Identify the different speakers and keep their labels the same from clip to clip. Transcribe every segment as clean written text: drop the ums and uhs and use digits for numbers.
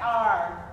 Speaker 1: are.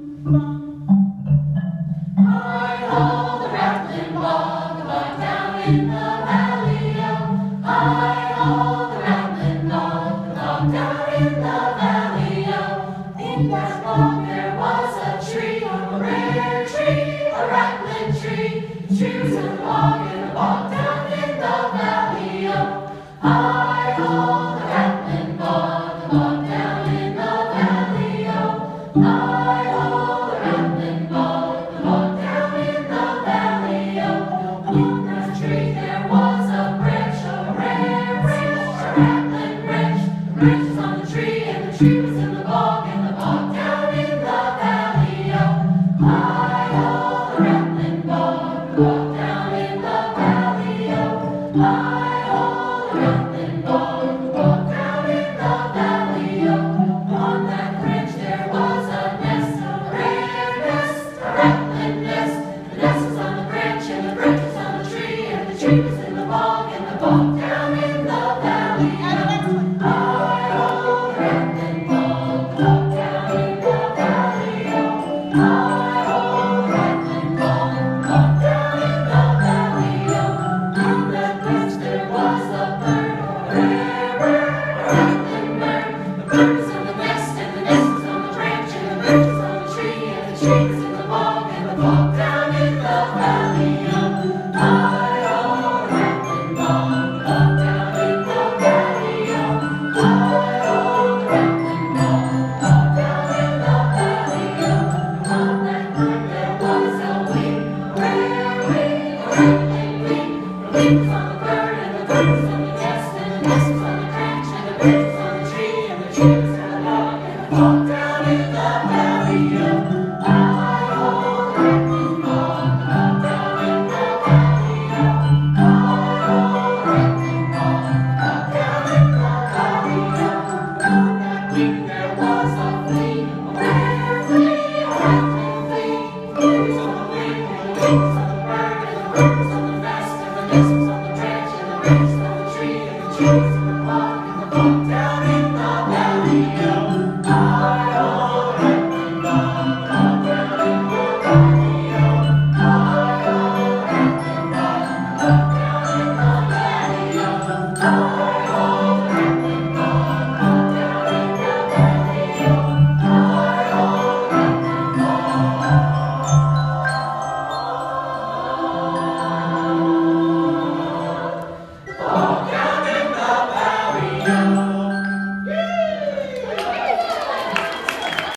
Speaker 2: Hi-ho, the rattlin bog, the bog down in the valley-o. Hi-ho, the rattlin bog, the bog down in the valley-o. In that bog there was a tree, a rare tree, a rattlin tree. The tree was in the bog down in the valley-o. Hi-ho, the rattlin bog, the bog down in the valley-o. Hi-ho, the rattlin bog, the bog down in the valley-o. On that tree there was a branch, a rare branch, a rattlin branch. The branch was on the tree, and the tree was in the bog down in the valley-o. Hi-ho, the rattlin bog, the bog down in the valley-o. Hi-ho, the rattlin bog, the bog down in the valley-o. On that branch there was a nest, a rare nest, a rattlin nest. The nest was on the branch, and the branch was on the tree, and the tree was in the bog down in the valley-o. Hi-ho, the rattlin bog, the bog down in the valley-o. Hi-ho, the rattlin bog, the bog down in the valley-o. On that branch there was a bird, a rare bird, a rattlin bird. The bird was in the nest, and the nest was on the branch, and the branch was on the tree, and the tree was in the bog down in the valley-o. Hi-ho, the rattlin bog, the bog down in the valley-o. Hi-ho, the rattlin bog, the bog down in the valley-o. On that bird there was a wing, a rare wing, a rattlin wing. The wing was on the bird, and the bird was on the nest, and the nest was on the branch, and the branch was on the tree, and the tree was in the bog down in the valley-o. Hi-ho, the rattlin bog, the bog down in the valley-o. Hi-ho, the rattlin bog, the bog down in the valley-o. On that wing